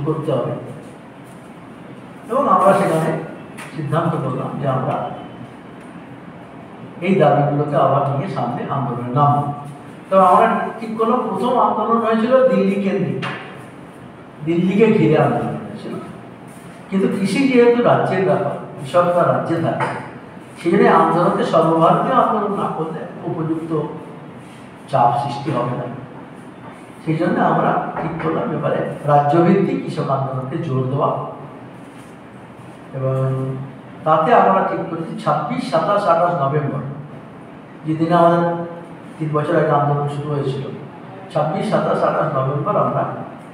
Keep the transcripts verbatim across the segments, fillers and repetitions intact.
করতে হবে। এবং আমরা সেখানে সিদ্ধান্ত করলাম যে আমরা এই দাবিগুলোকে আবার নিয়ে সামনে আন্দোলনে নামব। তবে আমরা ঠিক করলাম, প্রথম আন্দোলন হয়েছিল দিল্লি কেন্দ্রিক, দিল্লিকে ঘিরে আন্দোলন হয়েছিল। কিন্তু কৃষি যেহেতু রাজ্যের ব্যাপার, কৃষকরা রাজ্যে থাকে, সেই জন্য আন্দোলনকে সর্বভারতীয় আন্দোলন না করলে উপযুক্ত চাপ সৃষ্টি হবে না। সেই জন্য আমরা ঠিক করলাম এবারে রাজ্যভিত্তিক কৃষক আন্দোলনকে জোর দেওয়া। এবং তাতে আমরা ঠিক করেছি ছাব্বিশ সাতাশ আঠাশ নভেম্বর, যেদিনে আমাদের তিন বছর আগে আন্দোলন শুরু হয়েছিল, ছাব্বিশ সাতাশ আঠাশ নভেম্বর আমরা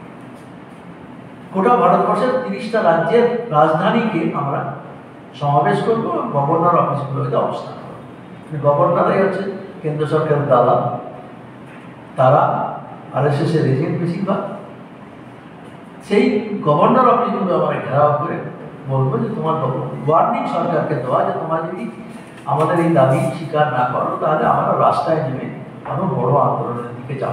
গোটা ভারতবর্ষের তিরিশটা রাজ্যের রাজধানীকে আমরা সমাবেশ করবো, গভর্নর অফিসগুলোতে অবস্থান করবো। গভর্নরাই হচ্ছে কেন্দ্র সরকারের দালাল, তারা আর এস এস এর এজেন্ট বেশিরভাগ। সেই গভর্নর অফিসগুলো আমরা ঘেরাও করে বলবো যে তোমার ওয়ার্নিং সরকারকে দেওয়া যে তোমরা যদি আমাদের এই দাবি স্বীকার না করো তাহলে আমরা রাস্তায় নেমে আরো বড় আন্দোলনের দিকে যাব।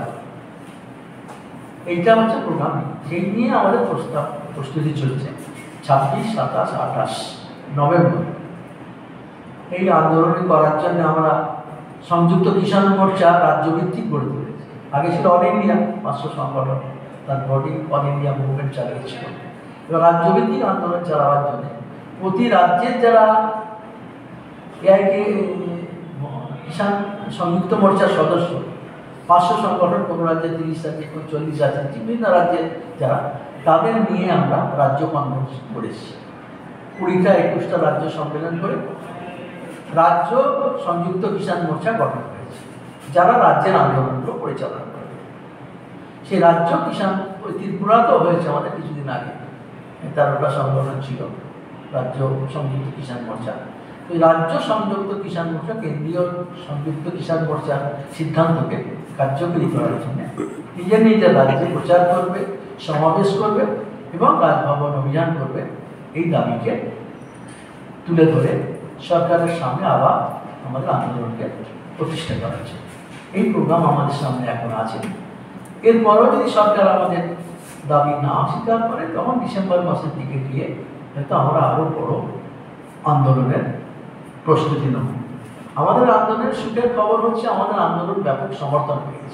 এইটা হচ্ছে প্রোগ্রাম, সেই নিয়ে আমাদের প্রস্তাব প্রস্তুতি চলছে। ছাব্বিশ সাতাশ আঠাশ নভেম্বর এই আন্দোলন করার জন্য আমরা সংযুক্ত কিষাণ মোর্চা রাজ্যভিত্তিক গড়ে তুলেছি। আগে ছিল অল ইন্ডিয়া পাঁচশো সংগঠন, তার বডি অল ইন্ডিয়া মুভমেন্ট চালিয়েছিল। এবার রাজ্যভিত্তিক আন্দোলন চালাবার জন্য প্রতি রাজ্যের যারা এআইকে কিষাণ সংযুক্ত মোর্চার সদস্য, পাঁচশো সংগঠন, কোনো রাজ্যে তিরিশ আছে, কোনো চল্লিশ আছে, বিভিন্ন রাজ্যের যারা, তাদের নিয়ে আমরা রাজ্য কনভেনশন করেছি। কুড়িটা একুশটা রাজ্য সম্মেলন করে রাজ্য সংযুক্ত কিষাণ মোর্চা গঠন করেছে, যারা রাজ্যের আন্দোলনগুলো পরিচালনা করে। সেই রাজ্য কিষাণ, ওই ত্রিপুরাতেও হয়েছে আমাদের কিছুদিন আগে, তেরোটা সংগঠন ছিল রাজ্য সংযুক্ত কিষাণ মোর্চা। ওই রাজ্য সংযুক্ত কিষাণ মোর্চা কেন্দ্রীয় সংযুক্ত কিষাণ মোর্চার সিদ্ধান্তকে কার্যকরী করার জন্য নিজের নিজের রাজ্যে প্রচার করবে, সমাবেশ করবে এবং রাজভবন অভিযান করবে। এই দাবিকে তুলে ধরে সরকারের সামনে আবার আমাদের আন্দোলনকে প্রতিষ্ঠা করা হচ্ছে। এই প্রোগ্রাম আমাদের সামনে এখন আছে। এরপরও যদি সরকার আমাদের দাবি না স্বীকার করে তখন ডিসেম্বর মাসের দিকে গিয়ে হয়তো আমরা আরও বড় আন্দোলনের প্রস্তুতি নেব। আমাদের আন্দোলনের সুখের খবর হচ্ছে আমাদের আন্দোলন ব্যাপক সমর্থন পেয়েছে।